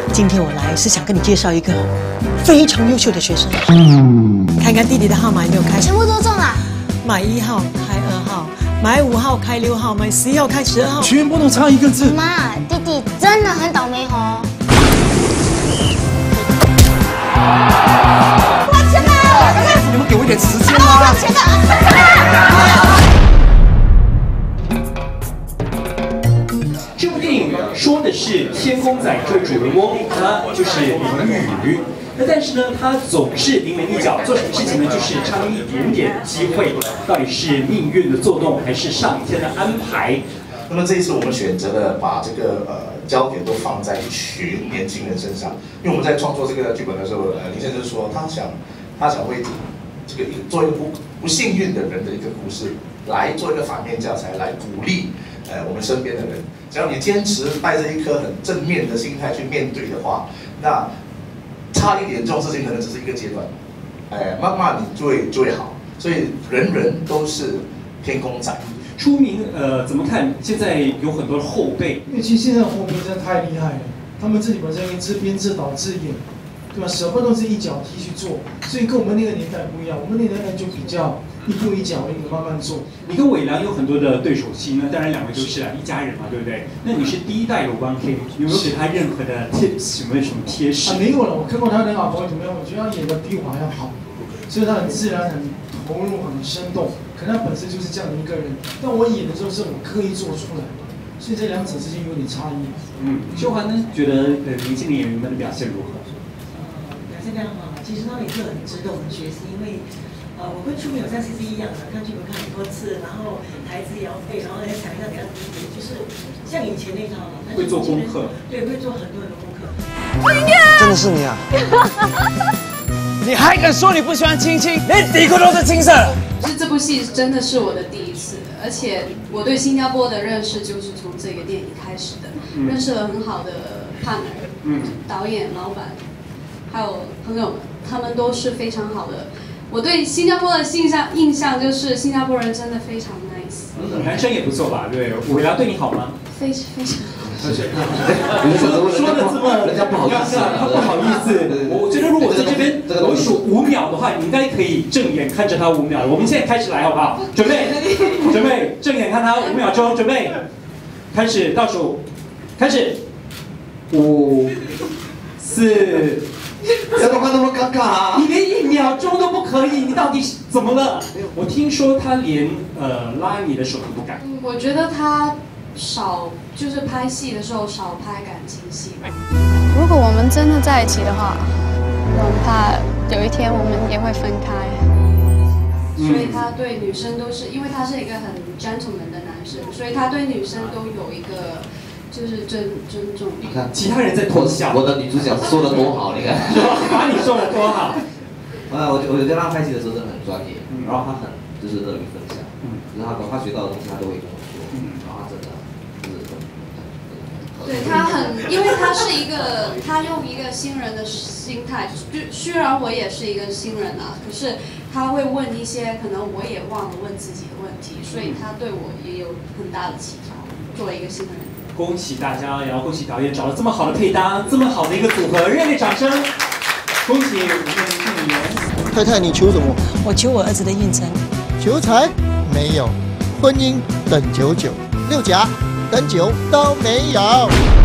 今天我来是想跟你介绍一个非常优秀的学生。看看弟弟的号码有没有开？ 全部都中了。 买1号开2号，买5号开6号，买11号开12号， 全部都差一个字。 妈，弟弟真的很倒霉哦。我钱呢？ 你们给我一点时间啊！ 我钱呢？ 这部电影说的是天公仔这位主人翁，他就是林雨。但是呢，他总是临门一脚，做什么事情呢，就是差那么一点点机会，到底是命运的作动，还是上天的安排？ 那么这一次我们选择了把这个焦点都放在一群年轻人身上，因为我们在创作这个剧本的时候，林先生说他想为这个做一个不幸运的人的一个故事，来做一个反面教材，来鼓励我们身边的人。只要你坚持带着一颗很正面的心态去面对的话，那差一点这种事情可能只是一个阶段，骂你最好，所以人人都是天公仔。 出名怎么看？现在有很多的后辈， 因为其实现在后辈真的太厉害了，他们自己本身自编自导自演，对吧？什么都是一脚踢去做，所以跟我们那个年代不一样。我们那个年代就比较一步一脚印的慢慢做。 你跟伟良有很多的对手戏呢，当然两位都是一家人嘛，对不对？那你是第一代的1K，有没有给他任何的 tips， 什么贴士？ 没有了，我看过他的老婆怎么样，我觉得他演的比我还要好，所以他很自然、很投入、很生动。可能他本身就是这样的一个人，但我演的时候是我刻意做出来的，所以这两者之间有点差异。 秀华呢，觉得年轻的演员们的表现如何？ 表现非常好。其实他们也是很值得我们学习，因为我跟出名有像 CC 一样的，看剧本看很多次，然后台词也要背，然后来想一下怎样理解，就是像以前那套了。 会做功课。对， 会做很多功课。 真的是你啊！你还敢说你不喜欢青青？连底裤都是青色。 就是这部戏真的是我的第一次，而且我对新加坡的认识就是从这个电影开始的，认识了很好的 partner，导演、老板，还有朋友们，他们都是非常好的。我对新加坡的印象就是新加坡人真的非常 nice。 男生也不错吧？对，伟良对你好吗？ 非常好。 说的这么， 人家不好意思， 他不好意思。我觉得如果在这边我数5秒的话，你应该可以正眼看着他5秒。我们现在开始来好不好？准备，正眼看他5秒钟，准备，开始倒数，开始，5、4。 怎么会那么尴尬啊？ 你连1秒钟都不可以，你到底怎么了？我听说他连拉你的手都不敢。 我觉得他就是拍戏的时候少拍感情戏。 如果我们真的在一起的话，我很怕有一天我们也会分开。 所以他对女生都是，因为他是一个很 gentleman 的男生，所以他对女生都有一个。就是尊重。 你看， 其他人在偷笑。 我的女主角说的多好，你看， 把你说的多好。 我觉得他拍戏的时候真的很专业，然后他很就是乐于分享，就是他学到的东西他都会跟我说，然后他真的就是对他很，因为他是一个，他用一个新人的心态，虽然我也是一个新人啊，可是他会问一些可能我也忘了问自己的问题，所以他对我也有很大的启发。作为一个新人。 恭喜大家，也要恭喜导演找了这么好的配搭，这么好的一个组合，热烈掌声！恭喜我们的演员。 太太，你求什么？ 我求我儿子的运程。 求财没有，婚姻等久久，6甲等9都没有。